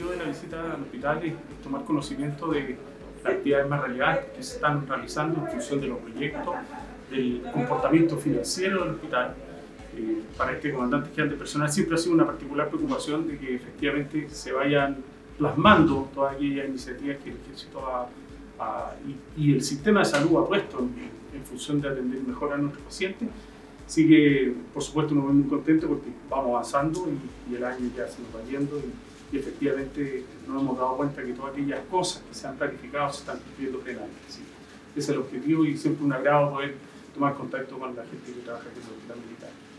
objetivo de la visita al hospital es tomar conocimiento de las actividades más relevantes que se están realizando en función de los proyectos, del comportamiento financiero del hospital. Para este comandante general de personal siempre ha sido una particular preocupación de que efectivamente se vayan plasmando todas aquellas iniciativas que el ejército y el sistema de salud ha puesto en función de atender mejor a nuestros pacientes. Así que, por supuesto, nos vemos muy contentos porque vamos avanzando y el año ya se nos va yendo y efectivamente nos hemos dado cuenta que todas aquellas cosas que se han planificado se están cumpliendo plenamente. ¿Sí? Ese es el objetivo y siempre un agrado poder tomar contacto con la gente que trabaja aquí en el hospital militar.